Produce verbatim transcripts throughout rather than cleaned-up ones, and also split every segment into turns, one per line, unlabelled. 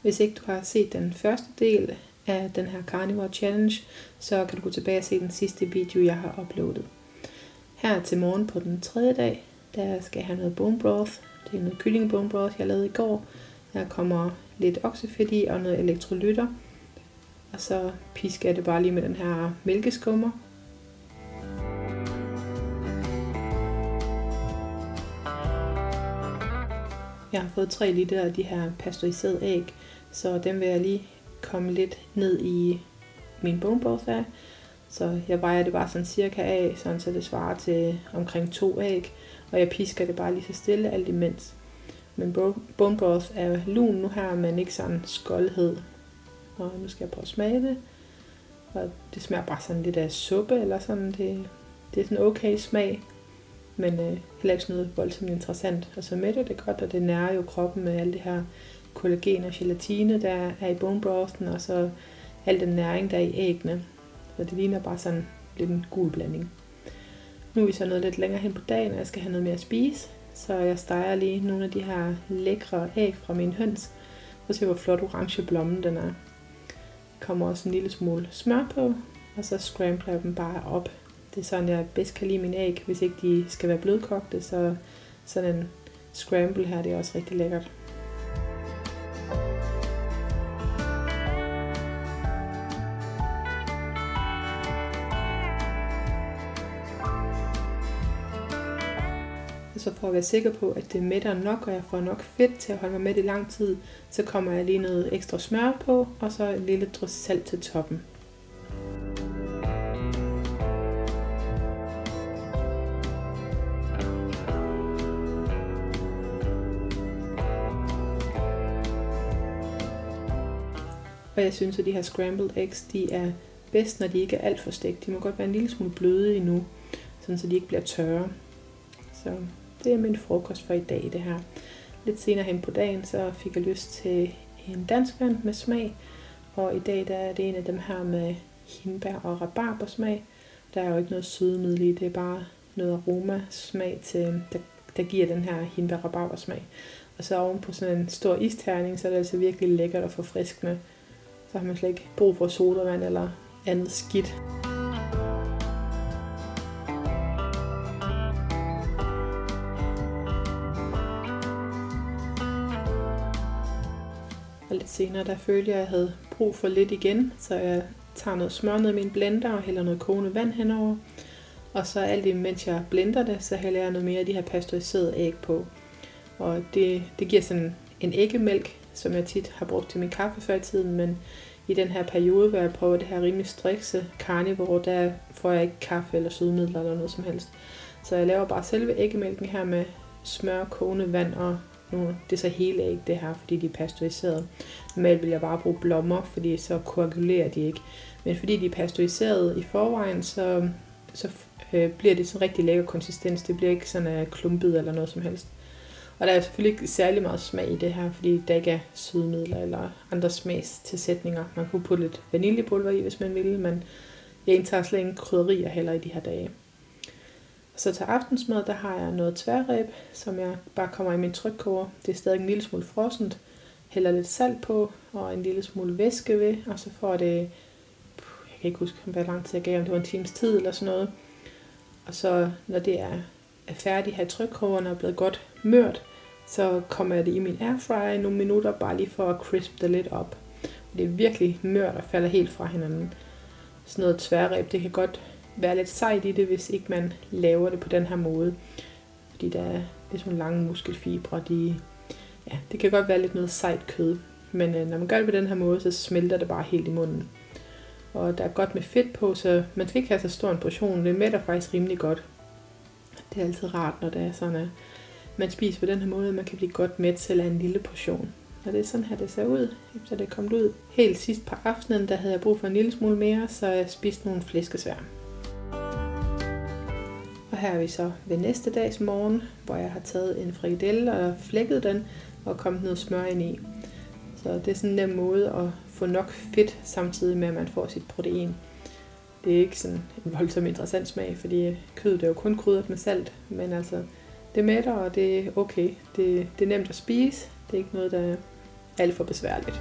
Hvis ikke du har set den første del af den her Carnivore Challenge, så kan du gå tilbage og se den sidste video, jeg har uploadet. Her til morgen på den tredje dag, der skal jeg have noget bone broth. Det er noget kylling bone broth, jeg lavede i går. Der kommer lidt oksefedt i og noget elektrolytter. Og så pisker jeg det bare lige med den her mælkeskummer. Jeg har fået tre liter af de her pasteuriserede æg, så dem vil jeg lige komme lidt ned i min bone broth af. Så jeg vejer det bare sådan cirka af, sådan så det svarer til omkring to æg, og jeg pisker det bare lige så stille alt imens. Men bone broth er lun nu her, men ikke sådan skoldhed. Og nu skal jeg prøve at smage det. Og det smager bare sådan lidt af suppe, eller sådan. Det, det er sådan okay smag, men øh, heller ikke sådan noget voldsomt interessant. Og så mætter det godt, og det nærer jo kroppen med alt det her kollagen og gelatine, der er i bone brothen, og så al den næring, der er i æggene. Så det ligner bare sådan lidt en gul blanding. Nu er vi så noget lidt længere hen på dagen, og jeg skal have noget mere at spise. Så jeg steger lige nogle af de her lækre æg fra mine høns. Og se hvor flot orange blommen den er. Der kommer også en lille smule smør på, og så scrambler jeg dem bare op. Det er sådan, jeg bedst kan lide mine æg, hvis ikke de skal være blødkogte. Så sådan en scramble her, det er også rigtig lækkert. Så for at være sikker på, at det mætter nok, og jeg får nok fedt til at holde mig mæt i lang tid, så kommer jeg lige noget ekstra smør på, og så en lille drys salt til toppen. Og jeg synes, at de her scrambled eggs, de er bedst, når de ikke er alt for stegt. De må godt være en lille smule bløde endnu, sådan så de ikke bliver tørre. Så det er min frokost for i dag, det her. Lidt senere hen på dagen, så fik jeg lyst til en danskvand med smag. Og i dag der er det en af dem her med hindbær og rabarbersmag. Der er jo ikke noget sødemiddel i, det er bare noget aromasmag, til, der, der giver den her hindbær-rabarbersmag. Og så oven på sådan en stor isterning, så er det altså virkelig lækkert og forfriskende. Så har man slet ikke brug for sodavand eller andet skidt. Og lidt senere, der følte jeg, at jeg havde brug for lidt igen, så jeg tager noget smør ned i min blender og hælder noget kogende vand henover. Og så alt imens jeg blender det, så hælder jeg noget mere af de her pasteuriserede æg på. Og det, det giver sådan en æggemælk, som jeg tit har brugt til min kaffe før i tiden, men i den her periode, hvor jeg prøver det her rimelig strikse carnivore, der får jeg ikke kaffe eller sødemidler eller noget som helst. Så jeg laver bare selve æggemælken her med smør, kogende vand og nogle, det er så hele æg det her, fordi de er pasteuriserede. Normalt vil jeg bare bruge blommer, fordi så koagulerer de ikke. Men fordi de er pasteuriserede i forvejen, så, så øh, bliver det sådan rigtig lækker konsistens. Det bliver ikke sådan uh, klumpet eller noget som helst. Og der er selvfølgelig ikke særlig meget smag i det her, fordi der ikke er sødemidler eller andre smagstilsætninger. Man kunne putte lidt vaniljepulver i, hvis man ville, men jeg indtager slet ingen krydderier heller i de her dage. Og så til aftensmad, der har jeg noget tværræb, som jeg bare kommer i min trykkoger. Det er stadig en lille smule frossent. Hælder lidt salt på og en lille smule væske ved, og så får det, jeg kan ikke huske, hvor lang tid jeg gav, om det var en times tid eller sådan noget. Og så når det er, er færdigt her i trykkogeren og er blevet godt mørt, så kommer jeg det i min airfryer i nogle minutter, bare lige for at crispe det lidt op. Det er virkelig mørt og falder helt fra hinanden. Sådan noget tværræb, det kan godt være lidt sejt i det, hvis ikke man laver det på den her måde. Fordi der er lidt sådan lange muskelfibre, de, ja, det kan godt være lidt noget sejt kød. Men øh, når man gør det på den her måde, så smelter det bare helt i munden. Og der er godt med fedt på, så man skal ikke have så stor en portion. Det mætter faktisk rimelig godt. Det er altid rart, når det er sådan, at man spiser på den her måde, man kan blive godt mæt selv af en lille portion. Og det er sådan her, det ser ud, efter det er kommet ud. Helt sidst på aftenen, der havde jeg brug for en lille smule mere, så jeg spiste nogle flæskesvær. Og her er vi så ved næste dags morgen, hvor jeg har taget en frikadelle og flækket den og kommet noget smør ind i. Så det er sådan en nem måde at få nok fedt, samtidig med at man får sit protein. Det er ikke sådan en voldsomt interessant smag, fordi kødet er jo kun krydret med salt, men altså det mætter, og det er okay. Det, det er nemt at spise. Det er ikke noget, der alt for besværligt.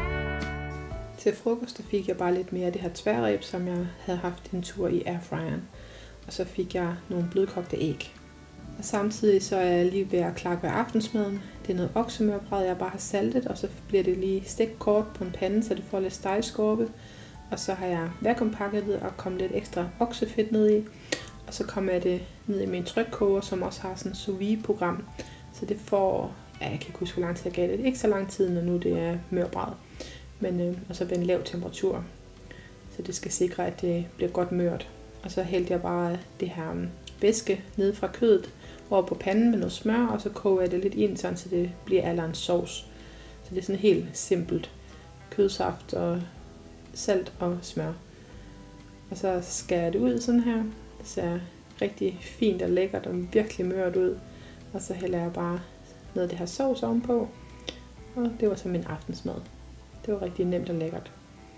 Til frokost fik jeg bare lidt mere af det her tværreb, som jeg havde haft en tur i airfryeren. Og så fik jeg nogle blødkogte æg. Og samtidig så er jeg lige ved at klappe aftensmaden. Det er noget oksemørbrad, jeg bare har saltet, og så bliver det lige stegt kort på en pande, så det får lidt stegeskorpe. Og så har jeg vakuumpakket det og kommet lidt ekstra oksefedt ned i. Og så kommer jeg det ned i min trykkoger, som også har sådan et sous vide program. Så det får, ja, jeg kan ikke huske, hvor lang tid jeg gav det. Ikke så lang tid, når nu det er mørbrad. Men øh, og så ved en lav temperatur. Så det skal sikre, at det bliver godt mørt. Og så hældte jeg bare det her um, væske ned fra kødet over på panden med noget smør, og så koger jeg det lidt ind, sådan, så det bliver aller en sovs. Så det er sådan helt simpelt. Kødsaft og salt og smør. Og så skærer jeg det ud sådan her. Det ser rigtig fint og lækkert og virkelig mørt ud. Og så hælder jeg bare noget af det her sovs ovenpå. Og det var så min aftensmad. Det var rigtig nemt og lækkert.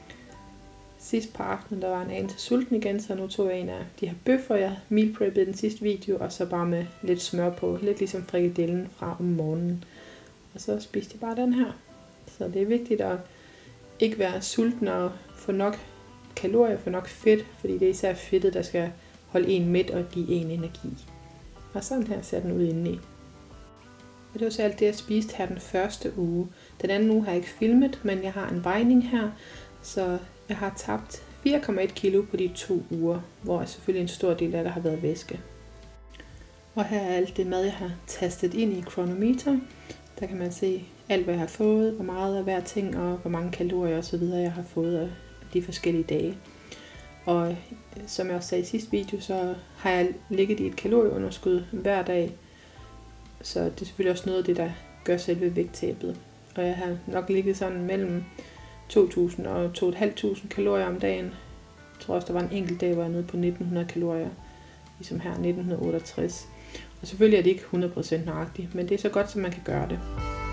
Sidst på aftenen, der var en anelse sulten igen, så nu tog jeg en af de her bøffer, jeg meal preppede i den sidste video, og så bare med lidt smør på, lidt ligesom frikadellen fra om morgenen. Og så spiste jeg bare den her. Så det er vigtigt at ikke være sulten og få nok kalorier, få nok fedt, fordi det er især fedtet, der skal holde en mæt og give en energi. Og sådan her ser den ud indeni. Og det var så alt det, jeg spiste her den første uge. Den anden uge har jeg ikke filmet, men jeg har en vejning her, så jeg har tabt fire komma et kilo på de to uger, hvor selvfølgelig en stor del af det har været væske. Og her er alt det mad, jeg har tastet ind i Cronometer. Der kan man se alt, hvad jeg har fået, hvor meget af hver ting, og hvor mange kalorier osv. jeg har fået af de forskellige dage. Og som jeg også sagde i sidste video, så har jeg ligget i et kalorieunderskud hver dag. Så det er selvfølgelig også noget af det, der gør selve vægttabet. Og jeg har nok ligget sådan mellem to tusind og to tusind fem hundrede kalorier om dagen. Jeg tror også, der var en enkelt dag, hvor jeg var nede på nitten hundrede kalorier. Ligesom her, nitten otteogtres. Og selvfølgelig er det ikke hundrede procent nøjagtigt, men det er så godt, som man kan gøre det.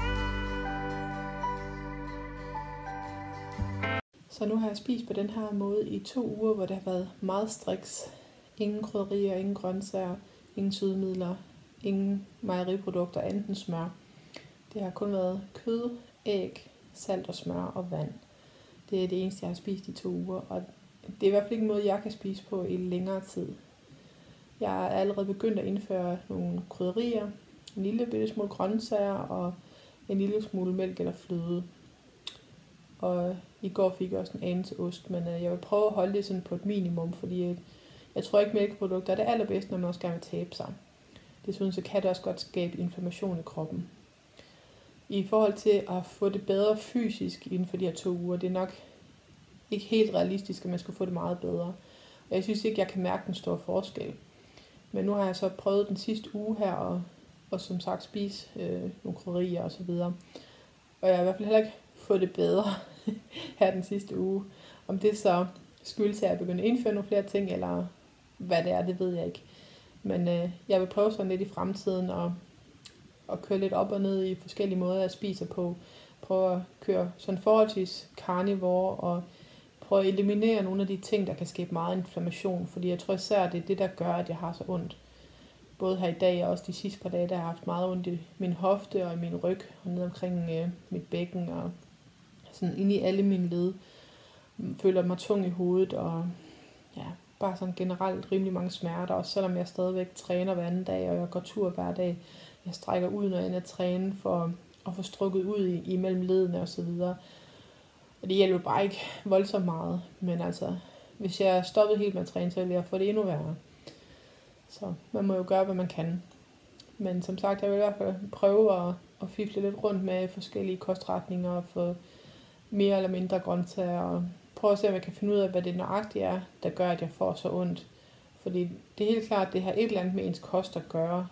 Så nu har jeg spist på den her måde i to uger, hvor det har været meget striks. Ingen krydderier, ingen grøntsager, ingen sødemidler, ingen mejeriprodukter, enten smør. Det har kun været kød, æg, salt og smør og vand. Det er det eneste, jeg har spist i to uger, og det er i hvert fald ikke en måde, jeg kan spise på i længere tid. Jeg er allerede begyndt at indføre nogle krydderier, en lille bitte smule grøntsager og en lille smule mælk eller fløde. Og i går fik jeg også en anelse ost, men jeg vil prøve at holde det sådan på et minimum, fordi jeg tror ikke, mælkeprodukter er det allerbedste, når man også gerne vil tabe sig. Desuden så kan det også godt skabe inflammation i kroppen. I forhold til at få det bedre fysisk inden for de her to uger, det er nok ikke helt realistisk, at man skal få det meget bedre. Og jeg synes ikke, jeg kan mærke den store forskel. Men nu har jeg så prøvet den sidste uge her, og, og som sagt spise øh, nogle krydderier og så videre. Og jeg har i hvert fald heller ikke fået det bedre her den sidste uge. Om det så skyldes, at jeg begynder at indføre nogle flere ting, eller hvad det er, det ved jeg ikke. Men øh, jeg vil prøve sådan lidt i fremtiden og, og køre lidt op og ned i forskellige måder, jeg spiser på. Prøve at køre sådan forholdsvis carnivore og prøve at eliminere nogle af de ting, der kan skabe meget inflammation. Fordi jeg tror især, det er det, der gør, at jeg har så ondt. Både her i dag og også de sidste par dage, der har jeg haft meget ondt i min hofte og i min ryg og ned omkring øh, mit bækken og sådan inde i alle mine led. Jeg føler mig tung i hovedet og ja, bare sådan generelt rimelig mange smerter. Og selvom jeg stadigvæk træner hver anden dag, og jeg går tur hver dag, jeg strækker ud, når jeg er at træne for at få strukket ud i, imellem ledene og så videre. Og det hjælper bare ikke voldsomt meget. Men altså, hvis jeg stoppede helt med at træne, så ville jeg få det endnu værre. Så man må jo gøre, hvad man kan. Men som sagt, jeg vil i hvert fald prøve at, at fifle lidt rundt med forskellige kostretninger og få mere eller mindre grøntsager. Og prøve at se, om jeg kan finde ud af, hvad det nøjagtigt er, der gør, at jeg får så ondt. Fordi det er helt klart, at det har et eller andet med ens kost at gøre.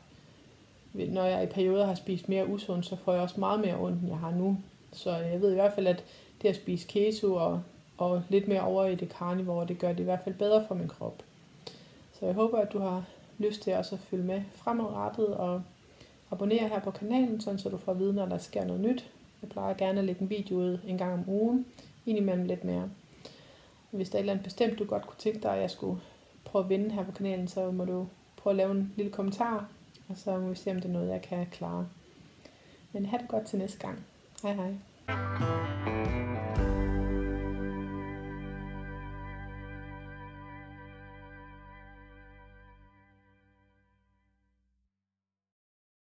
Når jeg i perioder har spist mere usundt, så får jeg også meget mere ondt, end jeg har nu. Så jeg ved i hvert fald, at det at spise keto og, og lidt mere over i det carnivore, det gør det i hvert fald bedre for min krop. Så jeg håber, at du har lyst til også at følge med fremadrettet og abonnere her på kanalen, sådan så du får at vide, når der sker noget nyt. Jeg plejer gerne at lægge en video ud en gang om ugen, indimellem lidt mere. Hvis der er et eller andet bestemt, du godt kunne tænke dig, at jeg skulle prøve at vinde her på kanalen, så må du prøve at lave en lille kommentar, og så må vi se, om det er noget, jeg kan klare. Men have det godt til næste gang. Hej hej. dig.